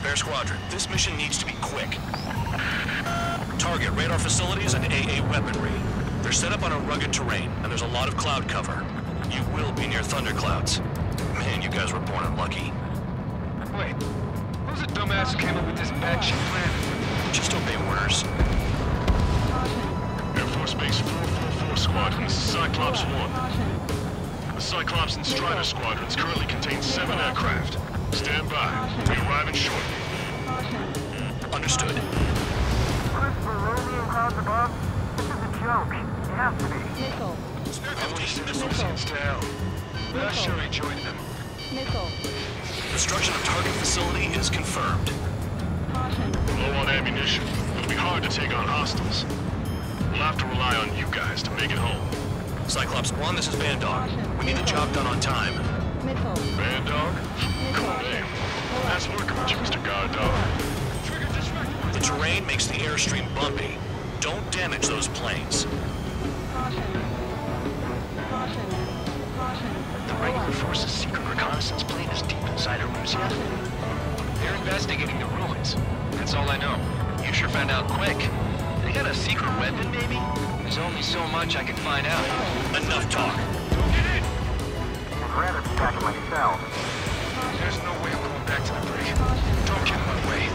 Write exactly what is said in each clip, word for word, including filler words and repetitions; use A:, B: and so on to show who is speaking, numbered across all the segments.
A: Spare Squadron, this mission needs to be quick. Target radar facilities and A A weaponry. They're set up on a rugged terrain, and there's a lot of cloud cover. You will be near thunderclouds. Man, you guys were born unlucky.
B: Wait, who's the dumbass who came up with this batshit plan?
A: Just obey orders.
C: Air Force Base four four four Squadron, this is Cyclops one. The Cyclops and Strider Squadrons currently contain seven aircraft. Stand by. We'll be arriving shortly.
A: Understood.
D: Christopher, Romeo and clouds above? This is a joke. It has to be.
E: Missile.
B: I want to send associates to hell. But I sure enjoyed them.
E: Missile.
A: Destruction of target facility is confirmed.
E: Caution.
C: Low on ammunition. It'll be hard to take on hostiles. We'll have to rely on you guys to make it home.
A: Cyclops one, this is Bandog. We need the job done on time.
E: Missile.
C: Bandog? Cool name. Nice working with you, Mister Guard Dog.
A: The terrain makes the airstream bumpy. Don't damage those planes.
E: Caution. Caution. Caution.
F: The regular force's secret reconnaissance plane is deep inside Erusea.
B: They're investigating the ruins. That's all I know.
F: You sure found out quick. They got a secret weapon, maybe?
B: There's only so much I can find out.
A: Enough talk.
D: I'd rather be back in my cell.
B: There's no way I'm going back to the brig. Don't get in my way.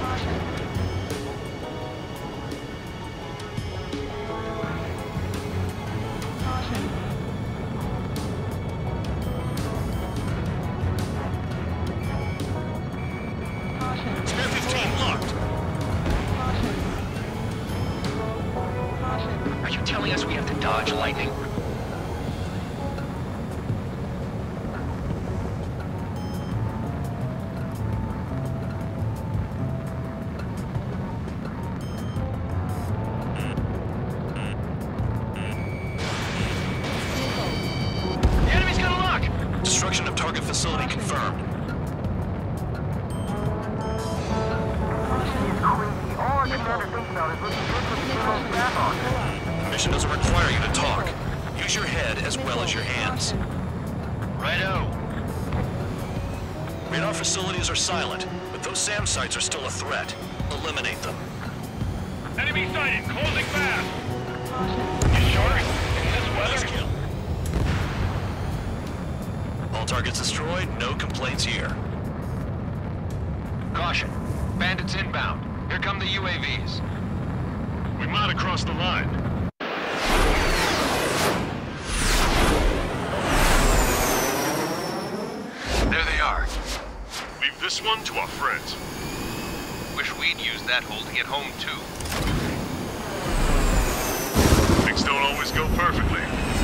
E: Caution. Caution.
A: Spare fifteen locked.
E: Caution. Caution.
F: Are you telling us we have to dodge lightning?
B: The enemy's got a lock!
A: Destruction of target facility confirmed.
D: It's crazy. All our commander thinks about is looking good for the general staff office.
A: The mission doesn't require you to talk. Use your head as well as your hands.
F: Righto.
A: Radar facilities are silent, but those SAM sites are still a threat. Eliminate them.
C: Enemy sighted! Closing fast!
A: You sure? In this weather? All targets destroyed, no complaints here.
B: Caution. Bandits inbound. Here come the U A Vs.
C: We might have crossed the line.
B: There they are.
C: Leave this one to our friends.
B: Wish we'd used that hole to get home, too.
C: Things don't always go perfectly.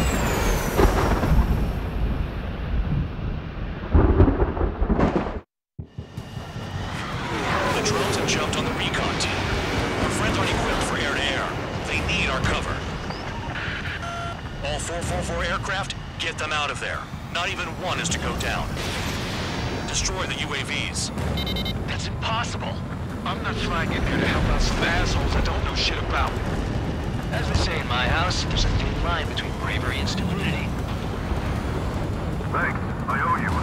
A: The drones have jumped on the recon team. Our friends aren't equipped for air-to-air. They need our cover. All four four four aircraft, get them out of there. Not even one is to go down. Destroy the U A Vs.
B: That's impossible. I'm not flying in here to help out some assholes I don't know shit about.
F: As they say in my house, there's a thin line between bravery and stupidity.
D: Thanks. I owe you.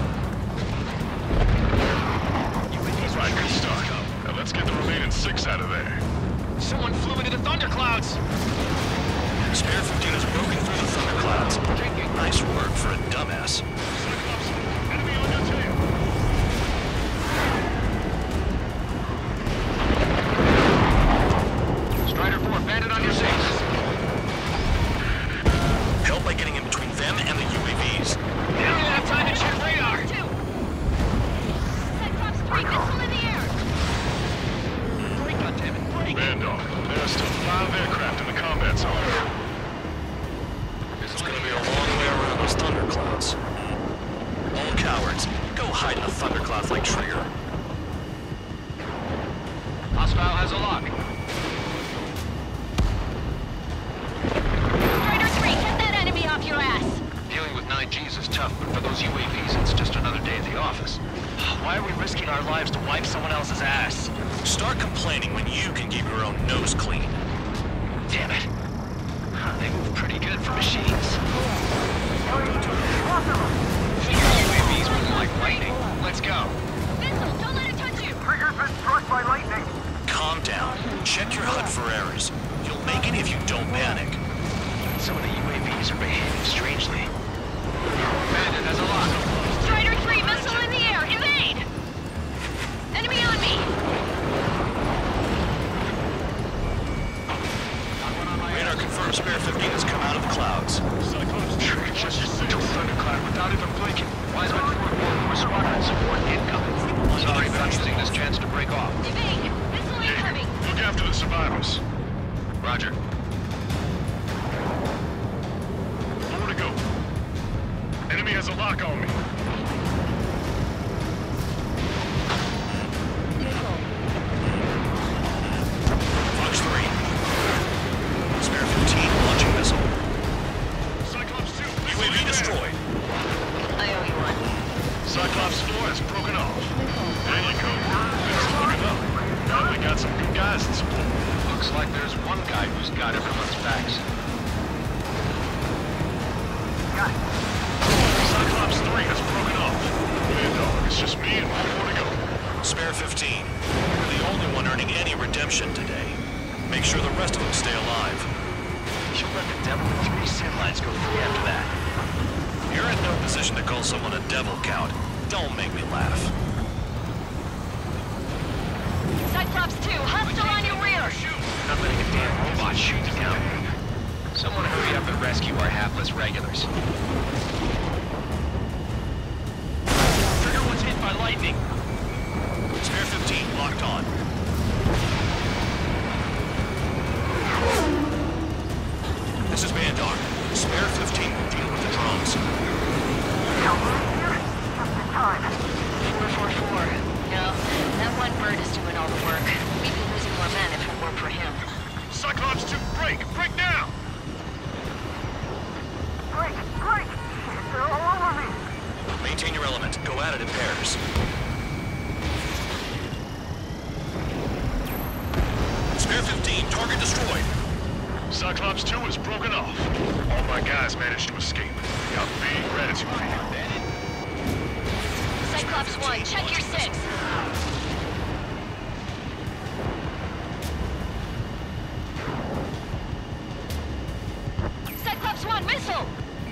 C: Right, good start. Now let's get the remaining six out of there.
B: Someone flew into the thunderclouds!
A: Spare fifteen has broken through the thunderclouds. Nice work for a dumbass.
C: Cyclops, enemy on your tail.
B: Strider four, bandit on your six.
A: Help by getting in between them and the U A Vs.
B: They don't even have time to check radar!
G: Cyclops three, missile in the air!
B: Break, goddammit, break!
C: Bandog, there are still five aircraft in the combat zone.
A: It's gonna be a long way around those thunderclouds. All cowards, go hide in the thunderclouds like Trigger.
B: Hostile has a lock.
G: Strider three, get that enemy off your ass!
B: Dealing with nine Gs is tough, but for those U A Vs, it's just another day at the office.
F: Why are we risking our lives to wipe someone else's ass?
A: Start complaining when you can keep your own nose clean.
F: Damn it. Huh, they move pretty good for machines.
B: Figure U A Vs wouldn't like lightning. Let's go.
G: Missile, don't let it touch you!
D: Trigger's been struck by
A: them down. Check your H U D for errors. You'll make it if you don't panic.
F: Some of the U A Vs are behaving strangely. Bandit has a lock.
G: Strider three, missile in the air. Evade! Enemy on me!
A: Radar confirms Spare fifteen has come out of the clouds.
B: Trick just took thunderclap without even blinking.
F: Wiseman four four four squadron support incoming. Sorry, but I'm using this chance to break off.
G: Evade! Missile incoming!
C: Look after the survivors.
F: Roger.
C: More to go. Enemy has a lock on me.
E: Missile.
A: Fox three. Spare fifteen launching missile.
C: Cyclops two.
A: U A V destroyed.
G: I owe you one.
C: Cyclops four has broken off.
E: Missile.
C: There you go. It's looking up. Now we got some good guys in support.
F: Looks like there's one guy who's got everyone's backs.
C: Cyclops three has broken off. Mad dog, it's just me and one more to go.
A: Spare fifteen. You're the only one earning any redemption today. Make sure the rest of them stay alive.
F: You let the devil and three sim lines go free after that.
A: You're in no position to call someone a devil, Count. Don't make me laugh.
G: Cyclops two, hostile on your rear!
F: Not letting a damn robot shoot you down. Someone hurry up and rescue our hapless regulars. Trigger was hit by lightning.
A: Spare fifteen locked on. This is Bandar. Spare fifteen will deal with the drones.
G: four four four. No, that one bird is doing all the work. We'd be losing more men if it weren't for him.
C: Cyclops two, break! Break now!
D: Break! Break! They're all over me!
A: Maintain your element. Go at it in pairs. Spare fifteen, target destroyed.
C: Cyclops two is broken off. All my guys managed to escape. Got big gratitude for you.
G: Cyclops one, check your six. Cyclops one, missile!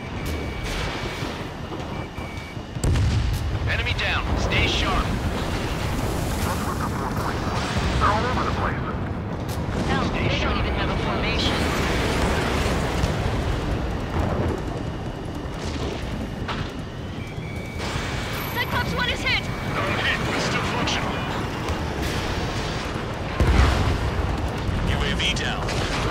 F: Enemy down. Stay sharp.
D: They're all over the place.
G: Hell, they don't even have a formation. Cyclops one is hit!
C: I'm hit, but still functional.
A: U A V down.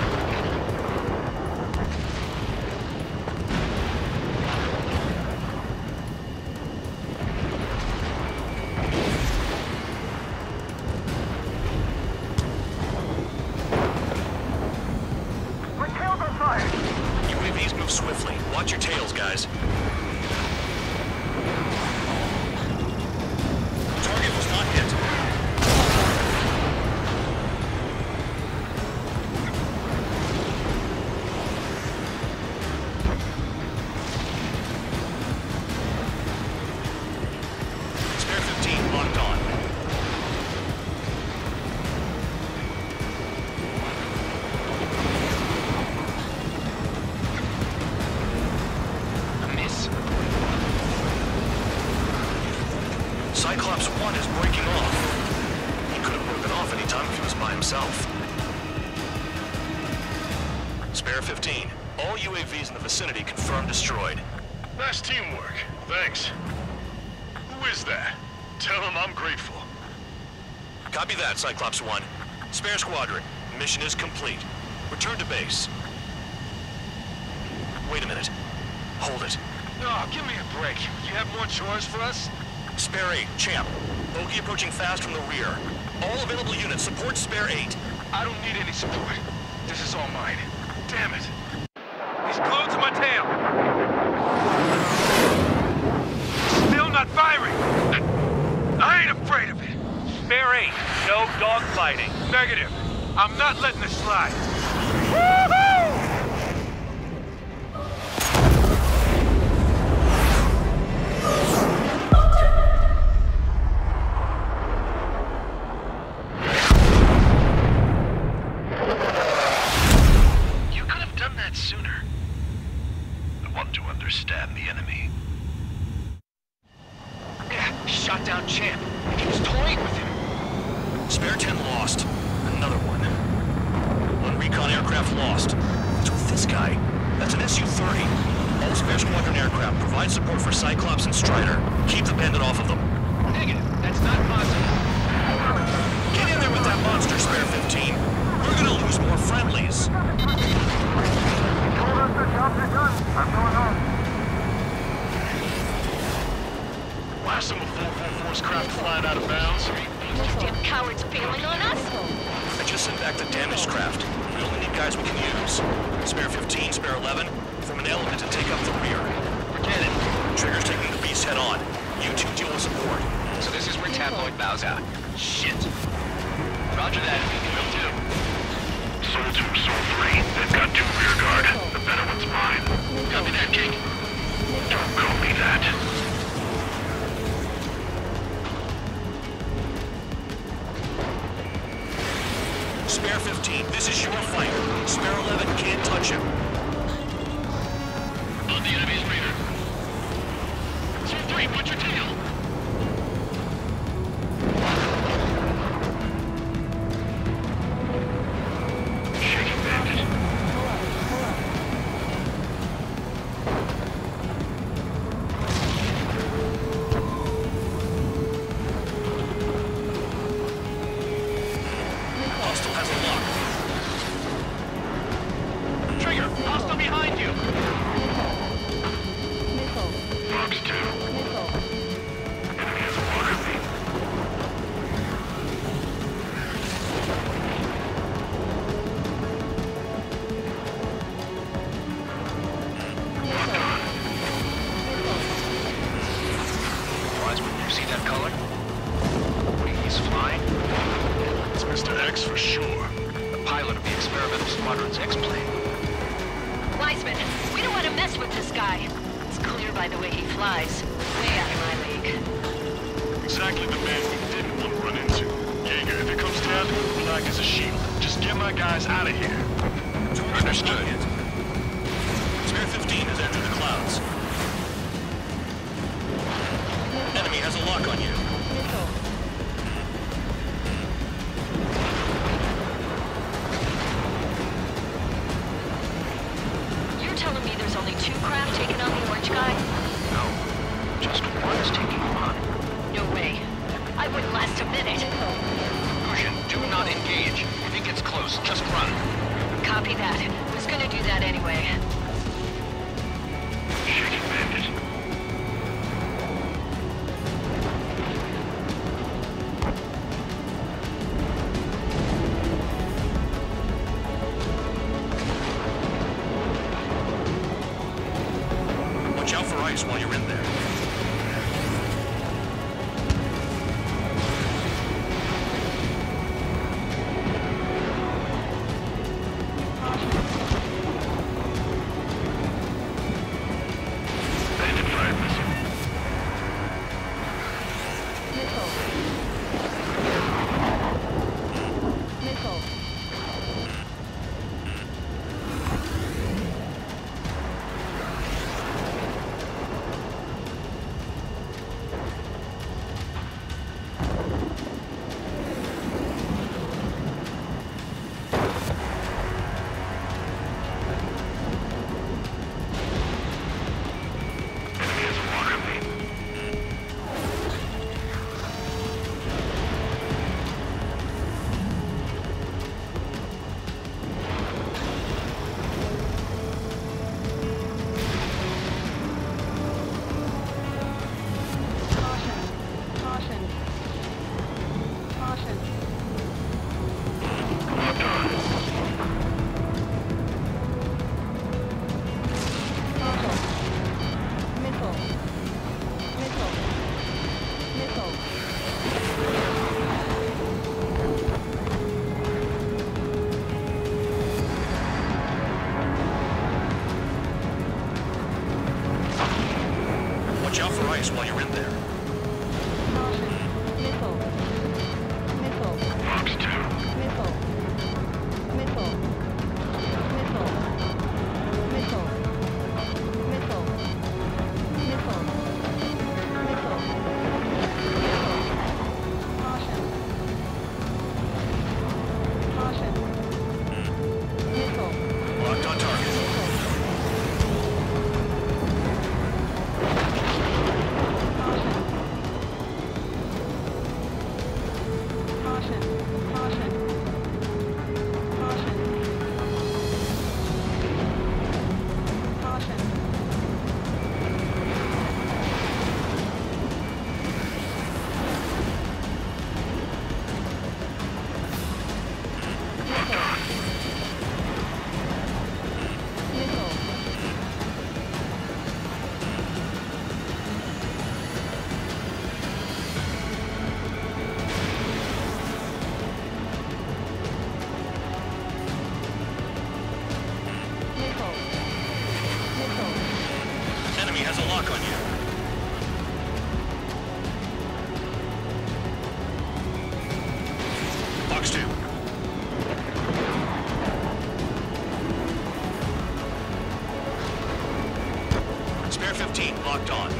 D: My tail's on fire!
A: U A Vs move swiftly. Watch your tails, guys. Target was not hit. Spare fifteen locked on.
F: A miss.
A: Cyclops one is breaking off. He could have broken off any time if he was by himself. Spare fifteen. All U A Vs in the vicinity confirmed destroyed.
C: Nice teamwork. Thanks. Who is that? Tell him I'm grateful.
A: Copy that, Cyclops one. Spare squadron. Mission is complete. Return to base. Wait a minute. Hold it.
B: Oh, give me a break. You have more chores for us?
A: Spare eight, Champ. Bogey approaching fast from the rear. All available units support Spare eight.
B: I don't need any support. This is all mine. Damn it. He's glued to my tail. Still not firing. I ain't afraid of it. Spare eight. No dogfighting. Negative. I'm not letting this slide. Woohoo!
G: cowards bailing on us?
A: I just sent back the damaged craft. We only need guys we can use. Spare fifteen, spare eleven, form an element to take up the rear.
F: Forget it.
A: Trigger's taking the beast head on. You two deal with support.
F: So this is where Tabloid bows out. Shit. Roger that. Will do.
C: Soul two, Soul three. They've got two rear guard. The better one's mine. Copy that, Jake. Don't copy that.
A: Spare fifteen, this is your fight. Spare eleven can't touch him.
C: On the enemy's radar. Soul three, watch your tail. Shaking bandit.
A: Hostile has a lock.
F: Trigger, hostile behind you.
E: Missile.
C: Fox two.
E: Missile.
C: Enemy has a walker beam.
F: Wiseman, you see that color? He's flying.
C: It's Mister X for sure.
F: The pilot of the experimental squadron's X-plane.
G: Wiseman, we don't want to mess with this guy. It's clear by the way he flies. Way out of my league.
C: Exactly the man we didn't want to run into. Jaeger, if it comes down, black as a shield. Just get my guys out of here.
A: Understood. Spare fifteen has entered the clouds. Enemy has a lock on you.
E: Missile.
G: You're telling me there's only two craft taking on the orange guy?
F: No, just one is taking him on.
G: No way. I wouldn't last a minute.
F: Cushion, do not engage. If it gets close, just run.
G: Copy that. Was gonna do that anyway.
C: Shaking bandit.
A: Watch out for ice while you're in there.
C: Bandit fired missile.
E: Missile. Missile.
C: Enemy has a walker beam.
E: Caution. Caution. Caution.
C: Locked on.
E: Caution. Missile. Missile. Missile.
A: Watch out for ice while you're in there.
E: Caution. Missile. Missile.
C: Fox two.
E: Missile. Missile. Missile. Missile. Missile. Missile. Missile. Caution. Caution. Missile.
A: Locked on target.
E: Caution.
A: Fox two. Spare fifteen, locked on.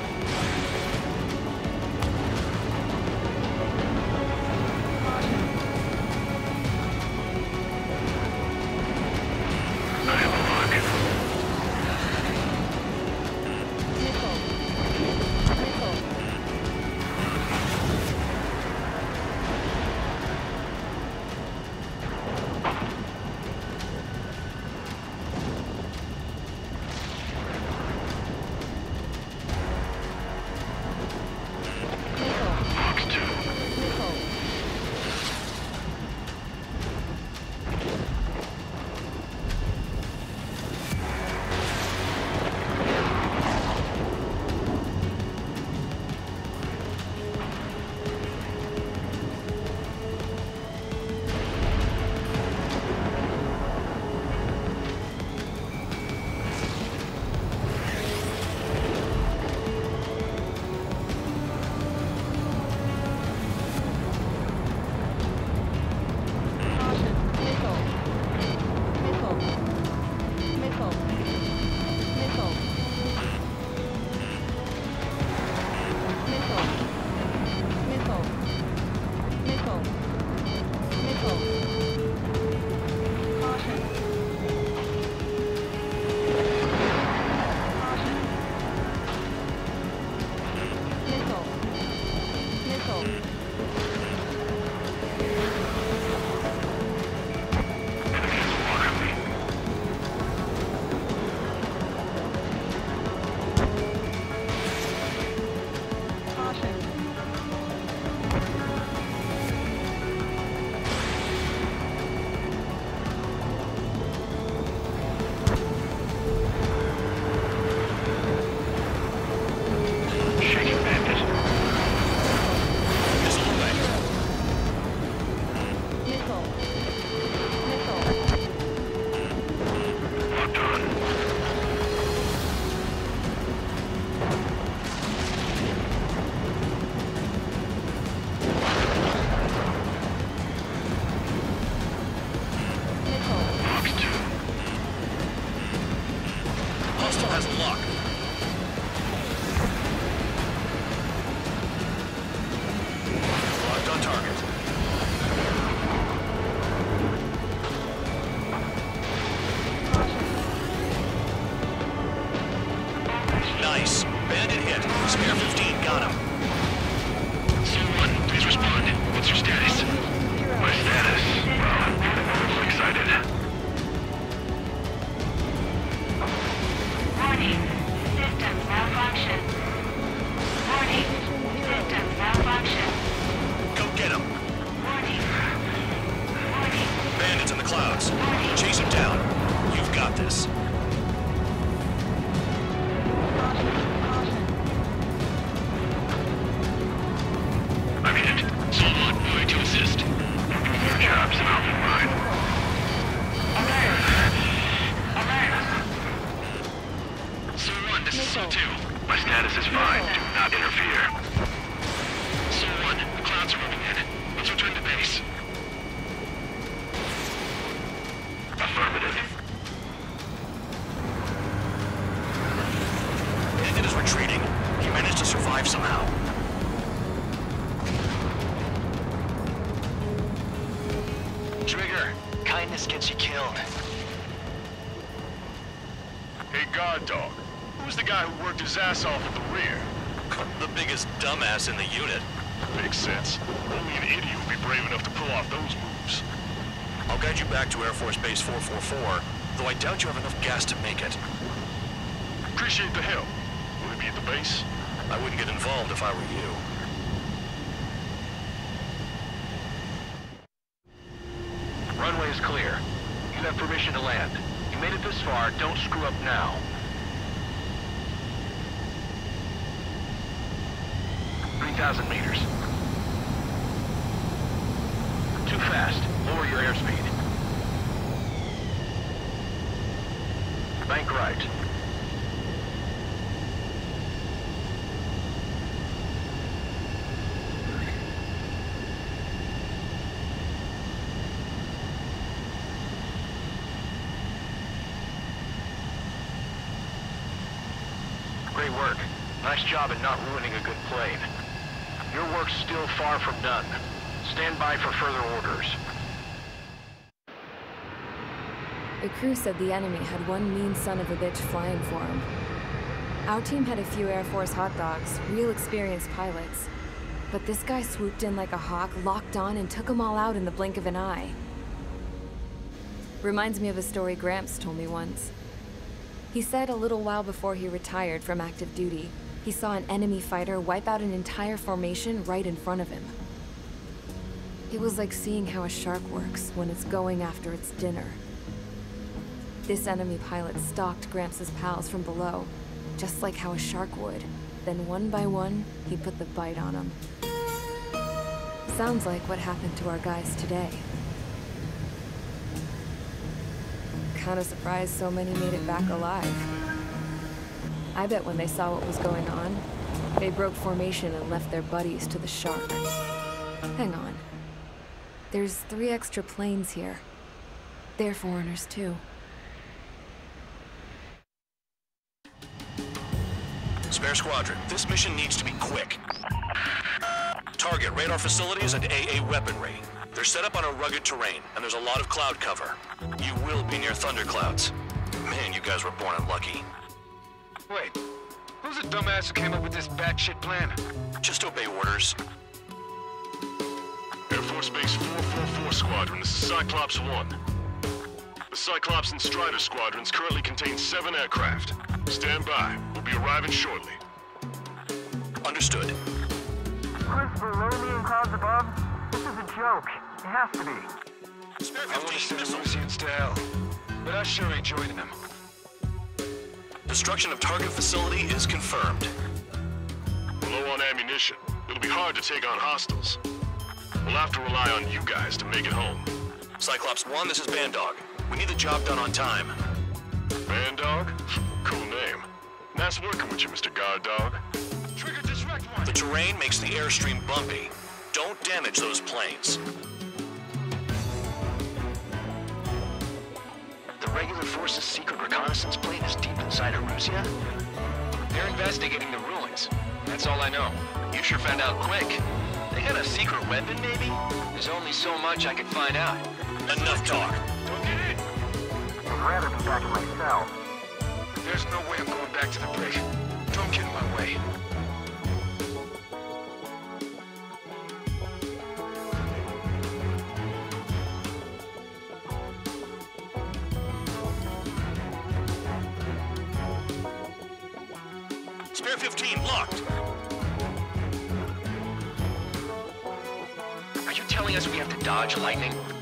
A: Nice. Bandit hit. Spare fifteen, got him.
C: Someone, please respond. What's your status? My status? Well, I'm excited.
G: Warning. System malfunction. Warning. System malfunction.
A: Go get him.
G: Warning. Warning.
A: Bandits in the clouds. Chase him down. You've got this.
C: I'm hit. Solon, moving to assist. Your job's about mine.
G: Alert. Alert.
C: Solon, this is Su two. My status is fine. Do not interfere. Solon, the clouds are moving in. Let's return to base. Affirmative.
A: Bandit is retreating. He managed to survive somehow.
F: Trigger, kindness gets you killed.
C: Hey, guard dog. Who's the guy who worked his ass off at the rear?
A: The biggest dumbass in the unit.
C: Makes sense. Only an idiot would be brave enough to pull off those moves.
A: I'll guide you back to Air Force Base four four four, though I doubt you have enough gas to make it.
C: Appreciate the help. Will it be at the base?
A: I wouldn't get involved if I were you.
F: Runway is clear. You have permission to land. You made it this far, don't screw up now. three thousand meters. Too fast. Lower your airspeed. Bank right. Great work. Nice job in not ruining a good plane. Your work's still far from done. Stand by for further orders.
H: The crew said the enemy had one mean son of a bitch flying for him. Our team had a few Air Force hot dogs, real experienced pilots. But this guy swooped in like a hawk, locked on, and took them all out in the blink of an eye. Reminds me of a story Gramps told me once. He said a little while before he retired from active duty, he saw an enemy fighter wipe out an entire formation right in front of him. It was like seeing how a shark works when it's going after its dinner. This enemy pilot stalked Gramps' pals from below, just like how a shark would. Then one by one, he put the bite on them. Sounds like what happened to our guys today. Kinda surprised so many made it back alive. I bet when they saw what was going on, they broke formation and left their buddies to the shark. Hang on. There's three extra planes here. They're foreigners too.
A: Spare Squadron, this mission needs to be quick. Target radar facilities and A A weaponry. They're set up on a rugged terrain, and there's a lot of cloud cover. You will be near thunderclouds. Man, you guys were born unlucky.
B: Wait, who's the dumbass who came up with this batshit plan?
A: Just obey orders.
C: Air Force Base four four four Squadron, this is Cyclops one. The Cyclops and Strider Squadrons currently contain seven aircraft. Stand by. We'll be arriving shortly.
A: Understood.
D: Chris below me and clouds above? This is a joke. It has to be.
A: Spare
B: I want to
A: fifteen
B: send
A: missiles.
B: Rusians to hell, but I sure ain't joining them.
A: Destruction of target facility is confirmed.
C: We're low on ammunition. It'll be hard to take on hostiles. We'll have to rely on you guys to make it home.
A: Cyclops one, this is Bandog. We need the job done on time.
C: Bandog? Cool name. Nice working with you, Mister Guard Dog.
B: Trigger disrect one!
A: The terrain makes the airstream bumpy. Don't damage those planes.
F: The regular force's secret reconnaissance plane is deep inside Erusia?
B: They're investigating the ruins. That's all I know.
F: You sure found out quick. They got a secret weapon, maybe?
B: There's only so much I can find out.
A: Enough talk.
B: Don't get in!
D: I'd rather be back in my cell.
B: There's no way I'm going back to the brig. Don't get in my way.
A: Spare fifteen locked.
F: Are you telling us we have to dodge lightning?